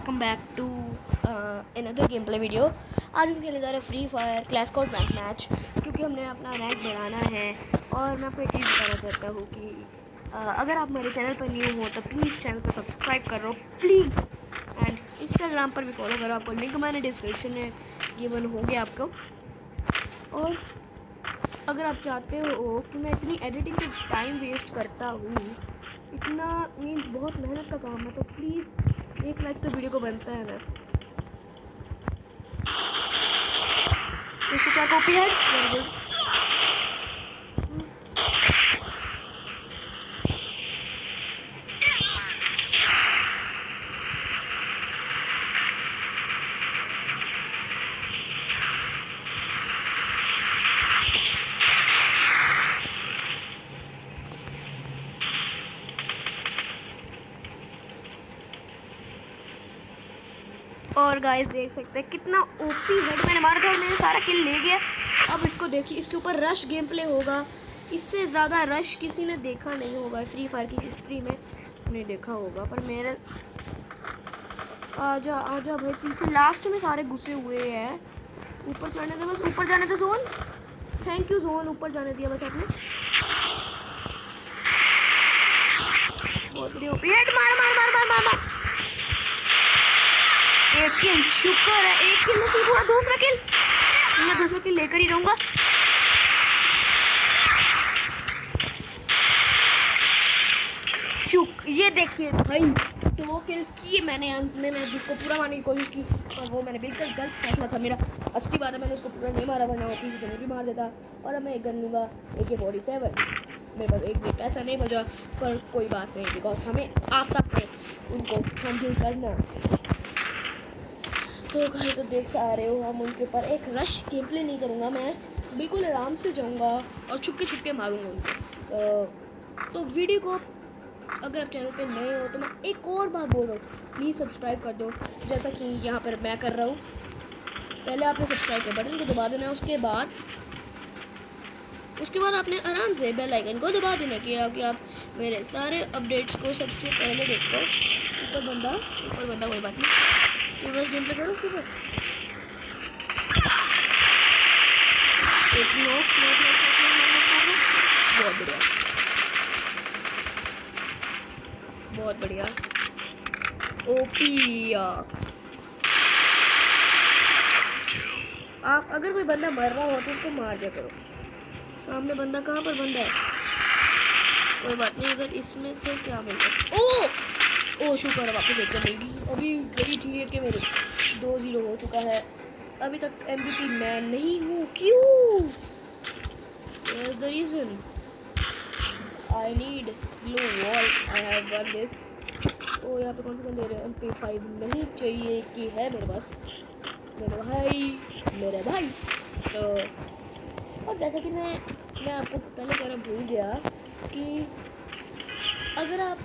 Welcome back to another game play video. आज हम खेलने जा रहे हैं Free Fire clash squad match क्योंकि हमने अपना रैंक बढ़ाना है। और मैं आपको एक चीज़ बताना चाहता हूँ कि अगर आप हमारे चैनल पर न्यू हो तो प्लीज़ चैनल को सब्सक्राइब करो प्लीज़, एंड इंस्टाग्राम पर भी फॉलो करो। आपको लिंक मैंने डिस्क्रिप्शन में गिवन होंगे आपको। और अगर आप चाहते हो कि मैं इतनी एडिटिंग के टाइम वेस्ट करता हूँ, इतना मीन्स बहुत मेहनत का काम है, तो प्लीज़ एक लाइक तो वीडियो को बनता है ना। क्या कॉपी है वेरी गुड। और गाइस देख सकते हैं कितना ओपी हेड मैंने मारा था और मैंने सारा किल ले गया। अब इसको देखिए, इसके ऊपर रश गेम प्ले होगा। इससे ज़्यादा रश किसी ने देखा नहीं होगा फ्री फायर की हिस्ट्री में, नहीं देखा होगा। पर मेरे आजा आजा भाई, पीछे लास्ट में सारे घुसे हुए हैं। ऊपर चढ़ने दे, बस ऊपर जाने दे जोन। थैंक यू जोन, ऊपर जाने दिया बस आपने। बहुत बढ़िया ओपी हेड, मार मार मार मार मार मार। एक किल, शुक्र है एक किल नसीब हुआ। दूसरा किल, मैं दूसरा किल लेकर ही रहूंगा। ये देखिए भाई, 2 किल किए मैंने अंत में। मैं जिसको पूरा मारने की कोशिश की और वो मैंने बिल्कुल गलत फैसला था मेरा। असली बात है, मैंने उसको पूरा नहीं मारा, वरना वो पीछे से भी मार देता। और अब मैं एक गन लूँगा, AK-47। मेरे पास एक भी पैसा नहीं बचा, पर कोई बात नहीं, बिकॉज हमें आता है उनको हैंडल करना। तो भाई तो देख सा रहे हो, हम उनके ऊपर एक रश गेम प्ले नहीं करूँगा। मैं बिल्कुल आराम से जाऊँगा और छुपके छुपके मारूँगा उनको। तो वीडियो को अगर आप चैनल पे नए हो तो मैं एक और बार बोल रहा हूँ, प्लीज़ सब्सक्राइब कर दो, जैसा कि यहाँ पर मैं कर रहा हूँ। पहले आपने सब्सक्राइब के बटन को दबा देना है, उसके बाद आपने आराम से बेल आइकन को दबा देना कि आप मेरे सारे अपडेट्स को सबसे पहले देखो। ऊपर बंदा कोई बात नहीं, पूरा गेम प्ले करो। बहुत बढ़िया, बहुत बढ़िया ओपी। आप अगर कोई बंदा मर रहा हो तो उसको मार दिया करो। सामने बंदा, कहाँ पर बंदा है? कोई बात नहीं, अगर इसमें से क्या मिलता है। ओ शुक्र है, वापस एक मिलेगी। अभी गई थी है कि मेरे 2-0 हो चुका है। अभी तक MVP मैं नहीं हूँ। क्यों? Here's the reason. I need blue wall. I have one this. ओ यहाँ पे कौन सा गन दे रहे हैं? MP5 नहीं चाहिए कि है मेरे पास, मेरा भाई। तो और जैसा कि मैं आपको पहले कहना भूल गया कि अगर आप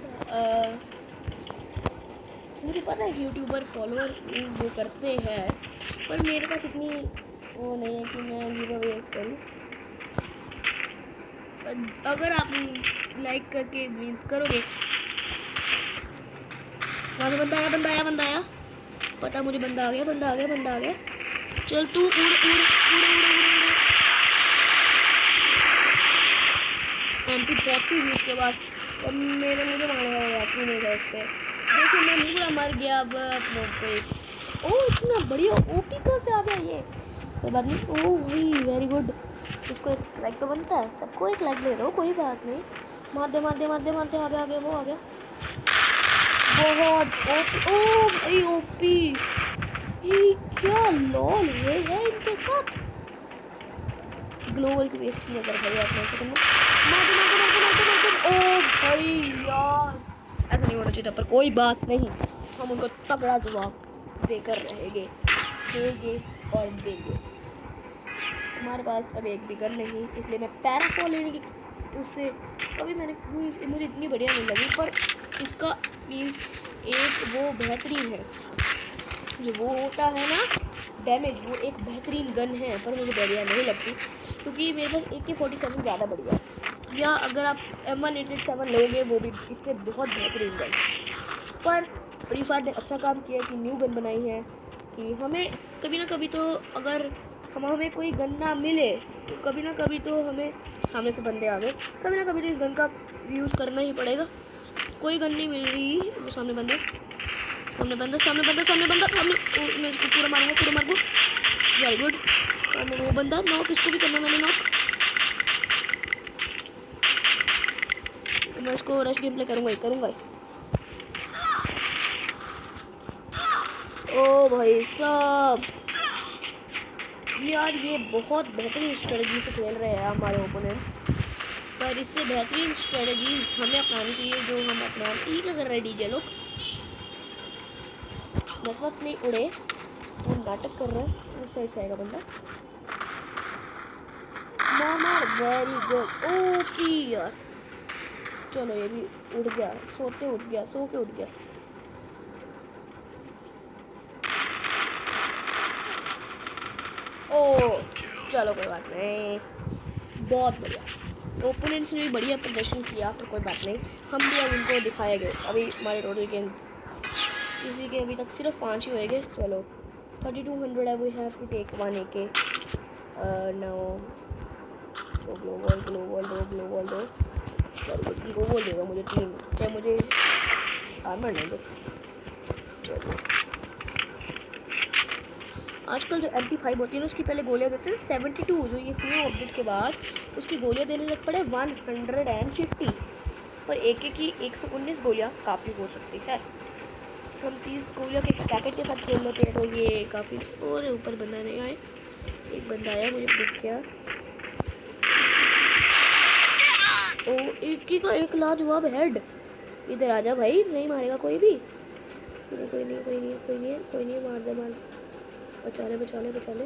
मुझे पता है कि यूट्यूबर फॉलोअर जो करते हैं, पर मेरे पास इतनी वो नहीं है कि मैं गिव अवे करूँ। अगर आप लाइक करके मीन्स करोगे। वहाँ से बंदा आया, पता मुझे बंदा आ गया। चल तू उड़। MP40 उसके बाद मुझे मारेगा यात्री नहीं था उस पर। देखिए मैं पूरा मर गया। अब ओ इतना बढ़िया ओपी कहाँ से आ गया ये? कोई बात नहीं। ओ भाई वेरी गुड, इसको एक लाइक तो बनता है, सबको एक लाइक दे दो, कोई बात नहीं। मार दे आगे वो आ गया। बहुत ओपी, ओ भाई ओपी। ये क्या लॉल हुए है इनके साथ? ग्लोबल की वेस्ट नहीं कर भाई आपने। ओ भाई यार, ऐसा नहीं होना चाहिए था, पर कोई बात नहीं, हम उनको तगड़ा जवाब देकर देंगे। हमारे पास अब एक भी गन नहीं, इसलिए मैं पैराफॉल लेने की उससे अभी मुझे इतनी बढ़िया नहीं लगी। पर इसका मीन्स एक वो बेहतरीन है, जो वो होता है ना डैमेज, वो एक बेहतरीन गन है, पर मुझे बढ़िया नहीं लगती क्योंकि मेरे पास AK-47 ज़्यादा बढ़िया है। या अगर आप M187 लोगे, वो भी इससे बहुत बेहतरीन गन। पर फ्री फायर ने अच्छा काम किया कि न्यू गन बनाई है कि हमें कभी ना कभी तो अगर हमें कोई गन ना मिले तो कभी ना कभी तो हमें सामने से बंदे आ गए, कभी ना कभी तो इस गन का यूज़ करना ही पड़ेगा। कोई गन नहीं मिल रही, वो सामने बंदा सामने बंदा सामने बंदा सामने बंदा सामने, मैं इसको पूरा मारूंगा। Very good. वो बंदा नॉक, इसको भी करना मैंने नॉक। मैं इसको रश गेम प्ले करूँगा ही। ओ भाई साहब यार, ये बहुत बेहतरीन स्ट्रेटजी से खेल रहे हैं हमारे ओपोनेंट्स, पर इससे बेहतरीन स्ट्रेटजीज हमें अपनानी चाहिए जो हम अपना ठीक कर रहे हैं। डीजे लोग नेटवर्क नहीं उड़े, वो नाटक कर रहा है। उस साइड से आएगा बंदा। मामा वेरी गुड। ओपी यार, चलो ये भी उड़ गया, सो के उड़ गया। ओ चलो कोई बात नहीं, बहुत बढ़िया। ओपोनेंट्स ने भी बढ़िया प्रदर्शन किया, पर कोई बात नहीं, हम भी अब उनको दिखाएंगे। अभी हमारे टोटल गेम्स किसी के अभी तक सिर्फ 5 ही होएंगे। चलो 3200 है, we have to take 1 AK now. Global दो ग्लोबल देगा मुझे 3, क्या मुझे आर्मर नहीं दे। चलो आजकल जो MP5 होती है ना, उसकी पहले गोलियां देते हैं 72, जो ये न्यू अपडेट के बाद उसकी गोलियां देने लग पड़े 150, पर AK की 119 गोलियां काफ़ी हो सकती है। हम 30 गोलियों के पैकेट के साथ खेल लेते हैं तो ये काफ़ी। और ऊपर बंदा नहीं आए, एक बंदा आया, मुझे दिख गया। ओ AK का एक लाजवाब हेड। इधर आजा भाई, नहीं मारेगा कोई भी। कोई नहीं, मार दे। बचा ले।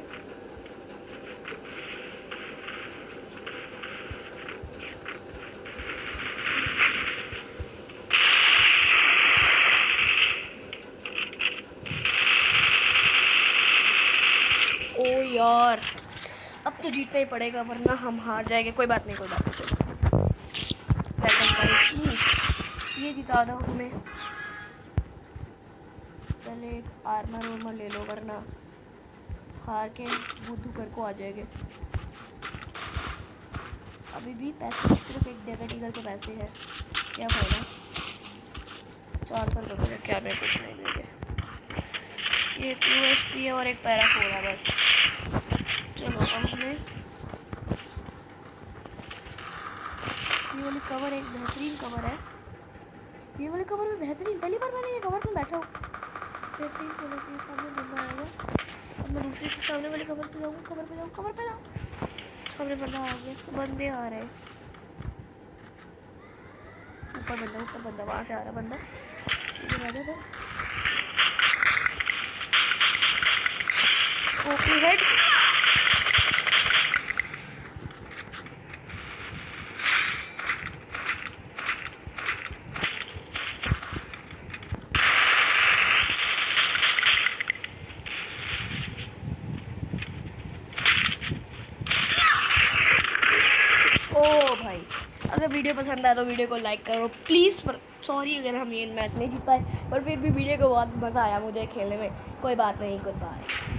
ओ यार, अब तो जीतना ही पड़ेगा वरना हम हार जाएंगे। कोई बात नहीं। ये जिता दो हमें। पहले एक आर्मर ले लो वरना हार के बुद्धू घर को आ जाएंगे। अभी भी पैसे सिर्फ एक डेजर्ट ईगल के पैसे हैं, क्या फायदा। 400 रुपये क्या मैं कुछ नहीं देंगे। ये USP है और एक पैरा फोड़ा बस। चलो अब हमें ये वाली कवर, एक बेहतरीन कवर है। ये वाले कवर में बेहतरीन, पहली बार मैंने ये कवर में बैठा हूँ। बेहतरीन कवर के सामने बंदा आएगा। अब मैं दूसरे के सामने वाले कवर पे जाऊँ। सामने बंदा आ गया, तो बंदे आ रहे हैं। ऊपर बंदा वहाँ से आ रहा बंदा। इधर आ जा बस। OP head. ओ भाई, अगर वीडियो पसंद आया तो वीडियो को लाइक करो प्लीज़। सॉरी अगर हम ये मैच नहीं जीत पाए, पर फिर भी वीडियो को बहुत मज़ा आया मुझे खेलने में। कोई बात नहीं, गुड बाय।